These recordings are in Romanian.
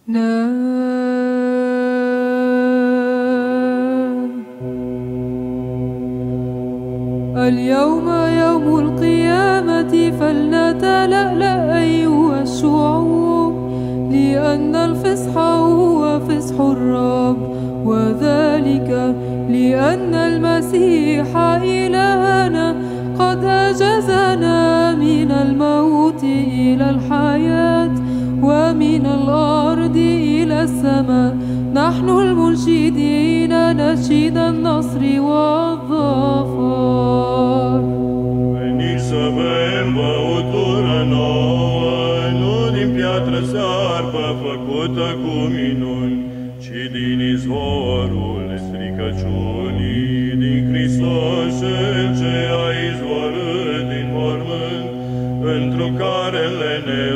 اليوم يوم القيامة فلنتلألأ أيها الشعوب، لأن الفصح هو فصح الرب، وذلك لأن المسيح إلهنا قد أجازنا من الموت إلى الحياة، ومن الأرض إلى السماء. نحن المنشدين نشيد النصر والظفر. Veniți să bem băutură nouă, nu din piatră sarbă făcută cu minuni, ci din izvorul stricăciunii, din Hristos cel ce a izvorât din mormânt, întru care le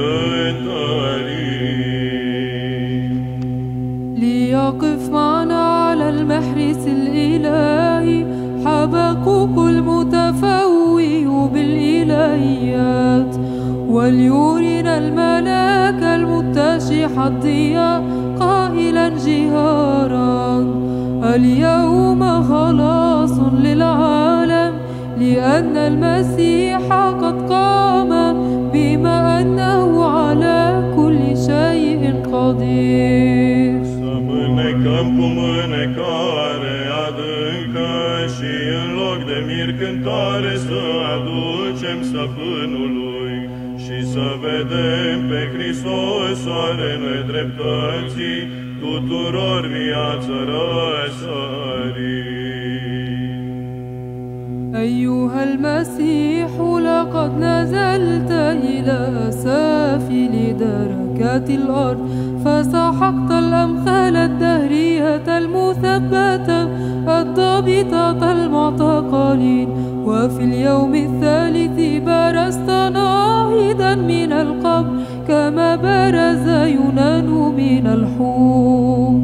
neîntărim. ليقف معنا على المحرس الإلهي حبقوق المتفوه بالإلهيات، وليورنا الملاك المتشح الضياء قائلا جهارا: اليوم خلاص للعالم، لأن المسيح قد قام، بما أنه على كل شيء قدير. Să mânecăm cu mânecare adâncă și în loc de mir cântare să aducem stăpânului și să vedem pe Hristos soarele dreptății, tuturor viață răsărit. أيها المسيح لقد نزلت إلى سافل دركات الأرض، فسحقت الأمثال الدهرية المثبتة الضابطة المعتقلين، وفي اليوم الثالث برزت ناهضا من القبر كما برز يونان من الحوت.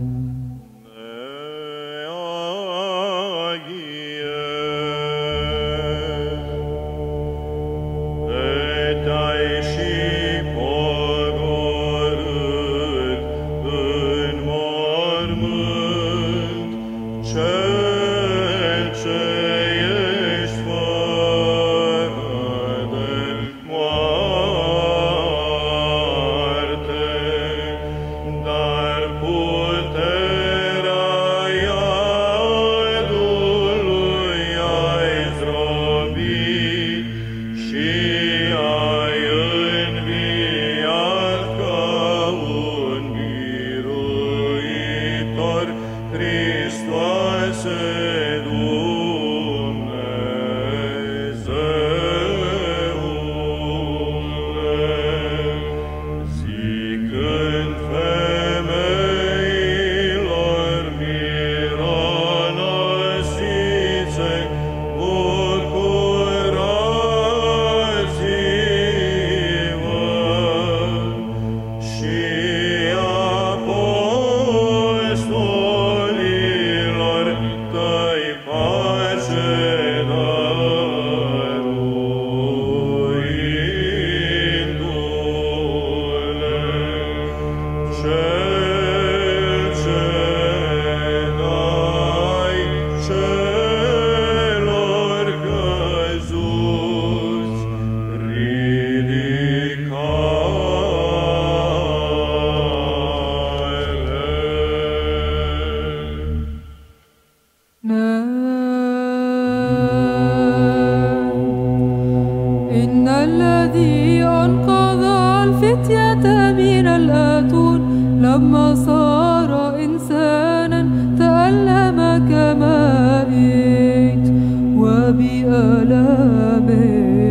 إن الذي أنقذ الفتية من الآتون لما صار إنسانا تألم كمائت، وبآلامه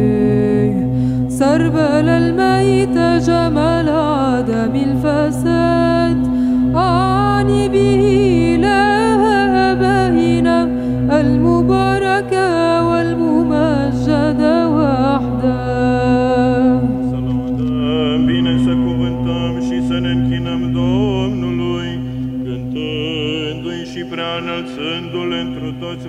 سربل الميت جمل عدم الفساد. أعني به إله آبائنا المبارك والممجد وحده. Să lăudăm, bine să cuvântăm și să ne închinăm Domnului, cântându-i și prea înălțându-L întru toți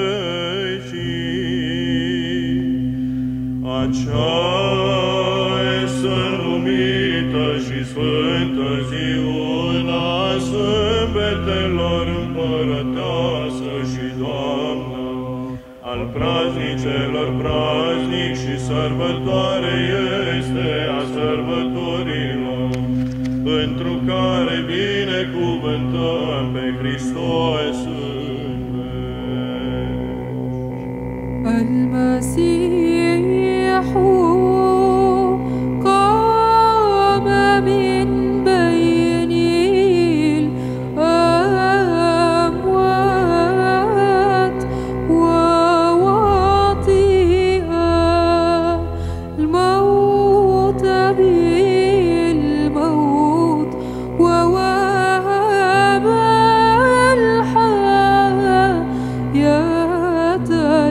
vecii. Această numită și sfântă sfântă ziua sâmbetelor împărăteasă și Doamnă, al praznicelor praznic și sărbătoare este a sărbătorilor, pentru care binecuvântăm pe Hristos în veci. المسيح قام من بين الأموات ووطئ الموت بالموت ووهب الحياة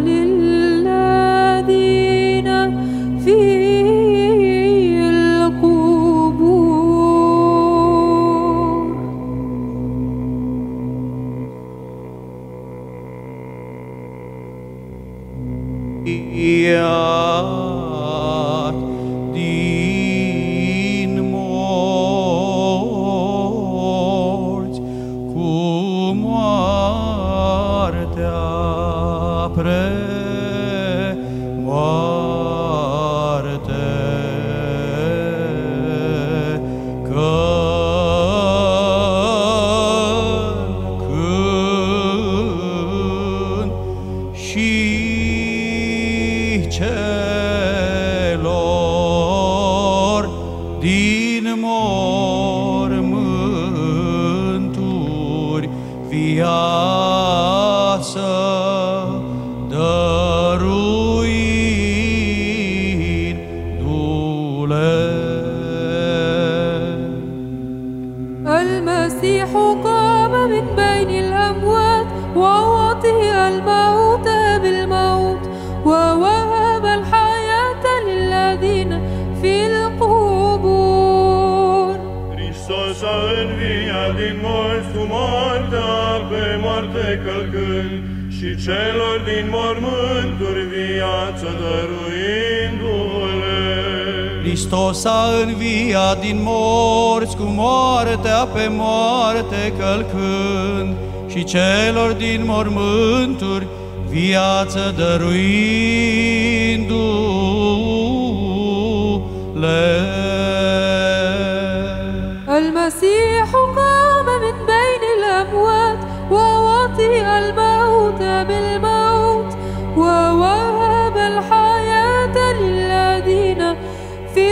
للذين في القبور. Iat din morți cu moartea premoarte, călcând și celor din mormânturi viață dăruindu-le. المسيح قام من بين الأموات ووطئ الموت بالموت ووهب الحياة للذين في القبور. Hristos a înviat din morți cu moartea pe moarte călcând și celor din mormânturi viață dăruindu-le. Hristos a înviat din morți cu moartea pe moarte călcând și celor din mormânturi viață dăruindu-le. المسيح قام من بين الأموات ووطئ الموت بالموت ووهب الحياة للذين في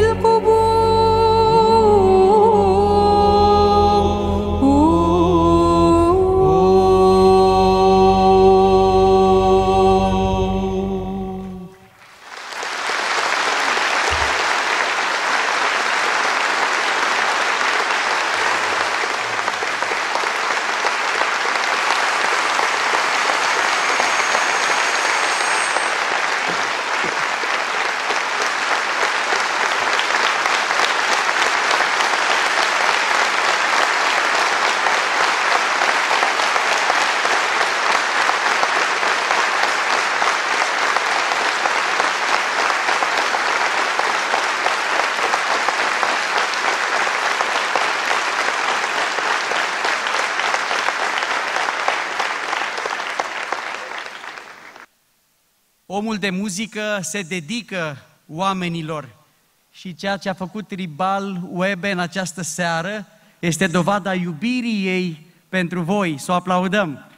القبور. Omul de muzică se dedică oamenilor și ceea ce a făcut Tribal Webe în această seară este dovada iubirii ei pentru voi. Să o aplaudăm!